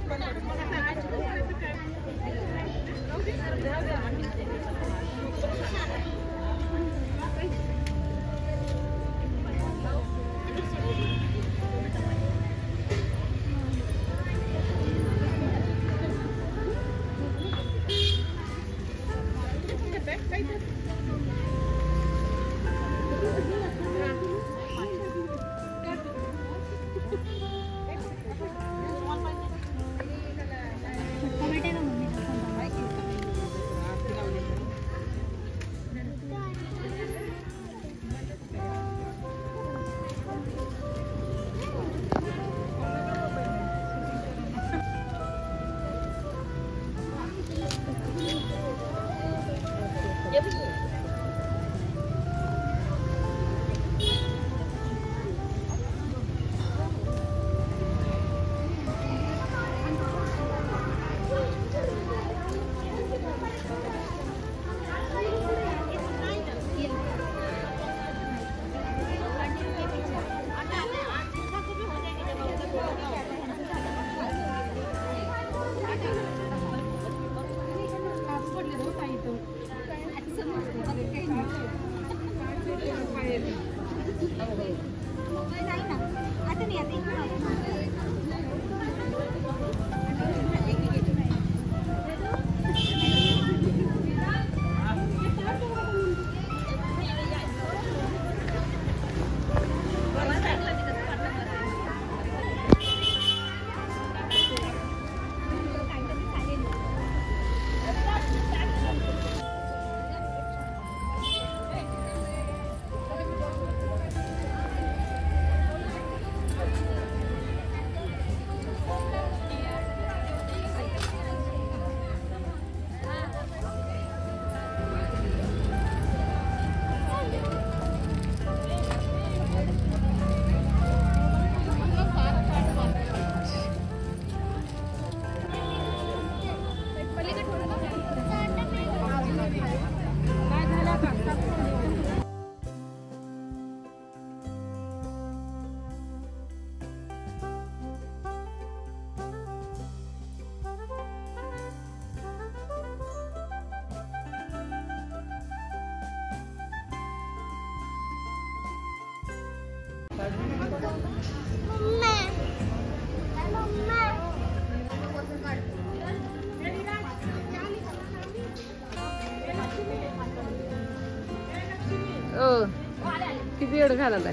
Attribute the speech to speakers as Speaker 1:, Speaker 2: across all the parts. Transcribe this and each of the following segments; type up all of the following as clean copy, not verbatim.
Speaker 1: किती वेळ घालायला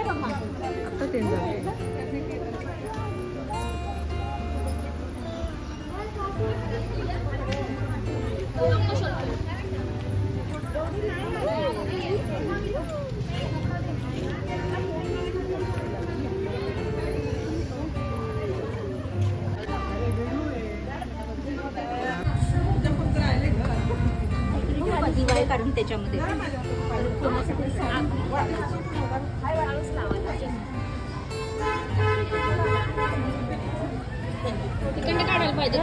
Speaker 1: आता 3 झाले.
Speaker 2: दिवाळी काढून त्याच्यामध्ये तिकडे काढायला पाहिजे.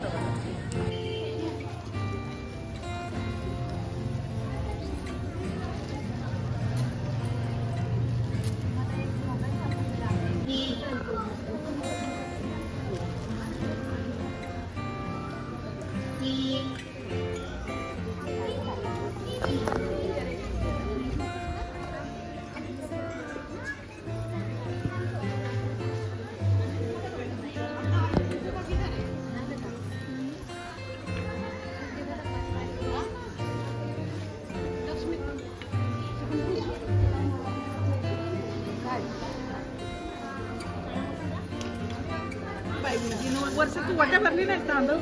Speaker 1: वर्ष तू वाट्या भरली नाही तांदूळ.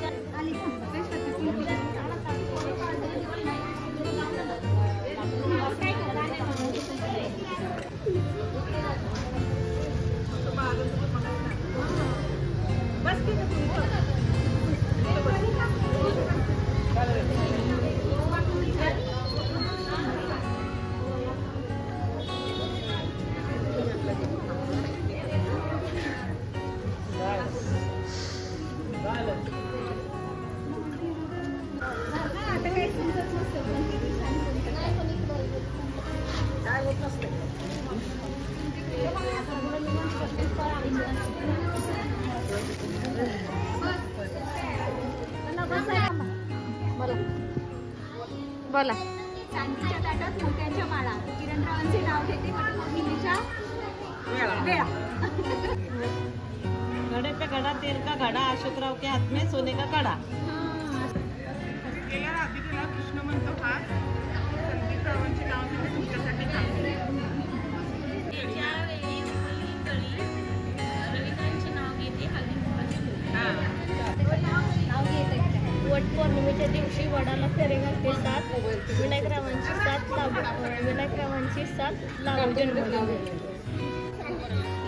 Speaker 1: बोला.
Speaker 2: चांदीच्या ताटात मोत्यांच्या माळा. किरणरावांचे नाव घेते वटपौर्णिमेच्या वेळा.
Speaker 3: घड़े पे घड़ा, तेल का घड़ा, अशोकराव के हाथ में सोने का कड़ा.
Speaker 4: गेल्या राधिकेला कृष्ण म्हणतो खास, संदीपरावांचे नाव घेते तुमच्यासाठी खास.
Speaker 2: रविकांचे नाव घेते हल्दी.
Speaker 5: वटपौर्णिमेच्या दिवशी वडाला फेरे घालते सात. विनायकरावांची सात लावू. विनायकरावांची सात लावू जन्मदिन.